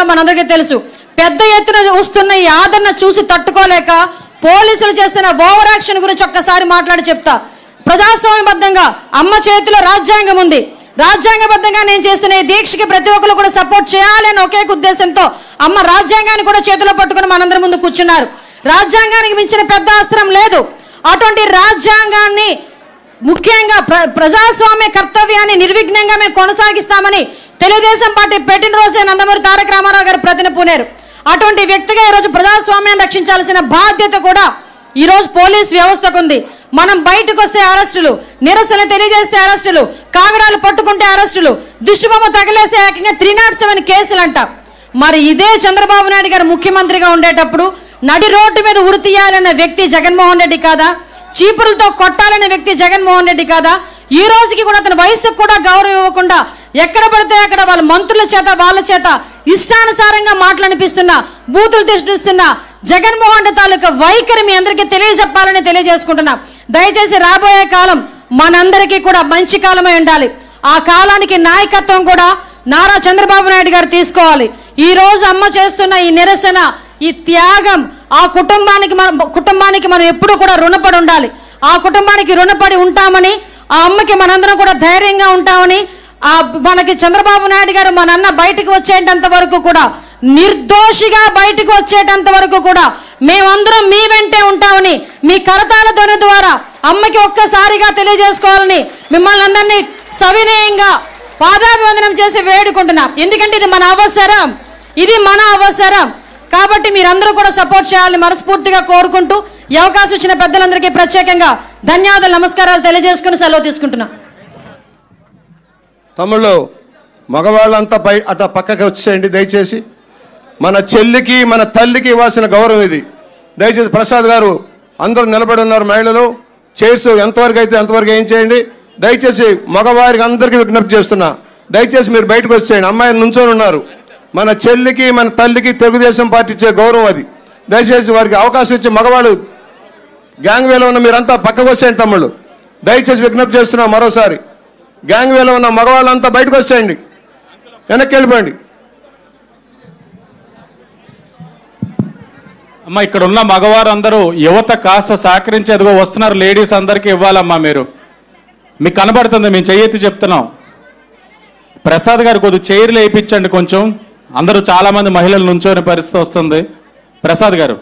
మనందరికీ తెలుసు. పెద్ద ఎత్తున వస్తున్న ఈ ఆదరణ చూసి తట్టుకోలేక పోలీసులు చేస్తున్న ఓవర్ యాక్షన్ గురించి ఒక్కసారి మాట్లాడి చెప్తా. ప్రజాస్వామ్యబద్ధంగా అమ్మ చేతిలో రాజ్యాంగం ఉంది. రాజ్యాంగబద్ధంగా నేను చేస్తున్న ఈ దీక్షకి ప్రతి ఒక్కరు కూడా సపోర్ట్ చేయాలి అని ఒకే ఉద్దేశంతో అమ్మ రాజ్యాంగాన్ని కూడా చేతిలో పట్టుకుని మనందరి ముందు కూర్చున్నారు. రాజ్యాంగానికి మించిన పెద్ద అస్త్రం లేదు. అటువంటి రాజ్యాంగాన్ని ముఖ్యంగా ప్రజాస్వామ్య కర్తవ్యాన్ని నిర్విఘ్నంగా మేము కొనసాగిస్తామని తెలుగుదేశం పార్టీ పెట్టిన రోజే నందమూరి తారక రామారావు గారు ప్రతిన పూనారు. అటువంటి వ్యక్తిగా ఈరోజు ప్రజాస్వామ్యాన్ని రక్షించాల్సిన బాధ్యత కూడా ఈరోజు పోలీస్ వ్యవస్థకు ఉంది. మనం బయటకు వస్తే అరెస్టులు, నిరసన తెలియజేస్తే అరెస్టులు, కాగడాలు పట్టుకుంటే అరెస్టులు, దిష్టిబొమ్మ తగిలేస్తే ఏకంగా 307 కేసులు అంట. మరి ఇదే చంద్రబాబు నాయుడు గారు ముఖ్యమంత్రిగా ఉండేటప్పుడు నడి రోడ్డు మీద ఉరి తీయాలన్న వ్యక్తి జగన్మోహన్ రెడ్డి కాదా? చీపురులతో కొట్టాలనే వ్యక్తి జగన్మోహన్ రెడ్డి కాదా? ఈ రోజుకి కూడా అతని వయసుకు కూడా గౌరవం ఇవ్వకుండా ఎక్కడ పడితే అక్కడ వాళ్ళ మంత్రుల చేత వాళ్ళ చేత ఇష్టానుసారంగా మాటలనిపిస్తున్న, బూతులు తెస్తున్న జగన్మోహన్ రెడ్డి తాలూకా వైఖరి మీ అందరికీ తెలియజెప్పాలని తెలియజేసుకుంటున్నా. దయచేసి రాబోయే కాలం మనందరికీ కూడా మంచి కాలమై ఉండాలి. ఆ కాలానికి నాయకత్వం కూడా నారా చంద్రబాబు నాయుడు గారు తీసుకోవాలి. ఈ రోజు అమ్మ చేస్తున్న ఈ నిరసన, ఈ త్యాగం ఆ కుటుంబానికి మనం ఎప్పుడూ కూడా రుణపడి ఉండాలి. ఆ కుటుంబానికి రుణపడి ఉంటామని, ఆ అమ్మకి మనందరం కూడా ధైర్యంగా ఉంటామని, మనకి చంద్రబాబు నాయుడు గారు మన అన్న బయటకు వచ్చేటంత వరకు కూడా, నిర్దోషిగా బయటకు వచ్చేటంత వరకు కూడా మేమందరం మీ వెంటే ఉంటామని మీ కరతాళ ధ్వని ద్వారా అమ్మకి ఒక్కసారిగా తెలియజేసుకోవాలని మిమ్మల్ని అందరినీ సవినయంగా పాదాభివందనం చేసి వేడుకుంటున్నాం. ఎందుకంటే ఇది మన అవసరం, ఇది మన అవసరం. కాబట్టి మీరందరూ కూడా సపోర్ట్ చేయాలని మనస్ఫూర్తిగా కోరుకుంటూ ఈ అవకాశం ఇచ్చిన పెద్దలందరికీ ప్రత్యేకంగా ధన్యవాదాలు, నమస్కారాలు తెలియజేసుకుని సెలవు తీసుకుంటున్నాం. తమ్ముళ్ళు, మగవాళ్ళంతా అట్ట పక్కకి వచ్చేయండి దయచేసి. మన చెల్లికి మన తల్లికి ఇవ్వాల్సిన గౌరవం ఇది. దయచేసి ప్రసాద్ గారు, అందరూ నిలబడి ఉన్నారు మహిళలు, చైర్స్ ఎంతవరకు అయితే అంతవరకు ఏం చేయండి. దయచేసి మగవారికి అందరికీ విజ్ఞప్తి చేస్తున్నా, దయచేసి మీరు బయటకు వచ్చేయండి. అమ్మాయిలు నుంచొని ఉన్నారు. మన చెల్లికి మన తల్లికి తెలుగుదేశం పార్టీ ఇచ్చే గౌరవం అది. దయచేసి వారికి అవకాశం ఇచ్చే మగవాళ్ళు గ్యాంగ్ వేలో ఉన్న మీరంతా పక్కకు వచ్చేయండి తమ్ముళ్ళు. దయచేసి విజ్ఞప్తి చేస్తున్నా మరోసారి, గ్యాంగ్ వేలో ఉన్న మగవాళ్ళంతా బయటకు వచ్చేయండి, వెనక్కి వెళ్ళిపోండి. అమ్మ, ఇక్కడ ఉన్న మగవారు అందరూ యువత కాస్త సహకరించి ఎదుగో వస్తున్నారు. లేడీస్ అందరికీ ఇవ్వాలమ్మా. మీకు కనబడుతుంది, మేము చెయ్యెత్తి చెప్తున్నాం. ప్రసాద్ గారు కొద్దిగా చైర్లు వేయించండి కొంచెం. అందరూ చాలా మంది మహిళలు నుంచోని పరిస్థితి వస్తుంది. ప్రసాద్ గారు,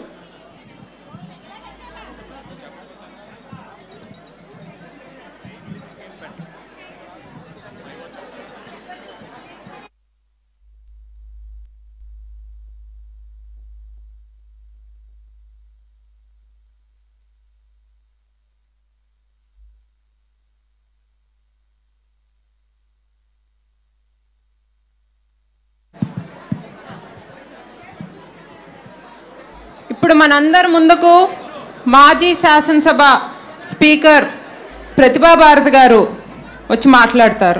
ఇప్పుడు మనందరి ముందుకు మాజీ శాసనసభ స్పీకర్ ప్రతిభా భారతి గారు వచ్చి మాట్లాడతారు.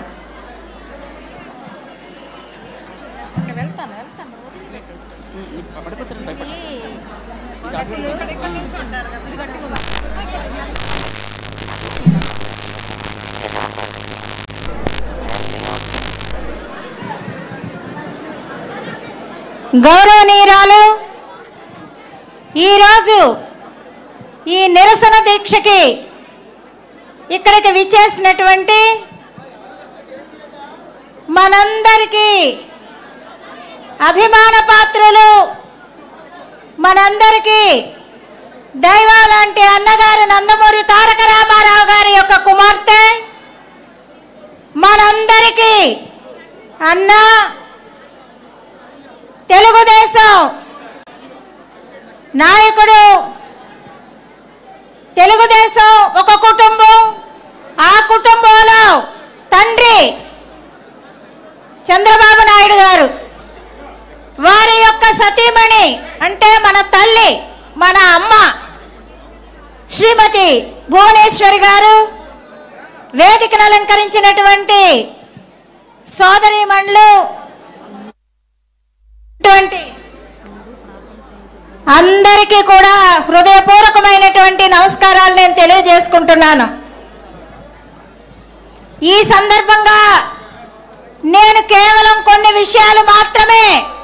గౌరవనీయురాలు, ఈరోజు ఈ నిరసన దీక్షకి ఇక్కడికి విచ్చేసినటువంటి మనందరికీ అభిమాన పాత్రులు, మనందరికీ దైవం లాంటి అన్నగారు నందమూరి తారక రామారావు గారి యొక్క కుమార్తె, మనందరికీ అన్న, తెలుగుదేశం నాయకుడు, తెలుగుదేశం ఒక కుటుంబం, ఆ కుటుంబంలో తండ్రి చంద్రబాబు నాయుడు గారు, వారి యొక్క సతీమణి అంటే మన తల్లి, మన అమ్మ శ్రీమతి భువనేశ్వరి గారు, వేదికను అలంకరించినటువంటి సోదరీమణులు, అందరికీ కూడా హృదయపూర్వకమైనటువంటి నమస్కారాలు నేను తెలియజేసుకుంటున్నాను. ఈ సందర్భంగా నేను కేవలం కొన్ని విషయాలు మాత్రమే